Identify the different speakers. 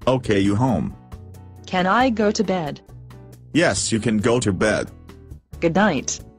Speaker 1: Okay, you home.
Speaker 2: Can I go to bed?
Speaker 1: Yes, you can go to bed.
Speaker 2: Good night.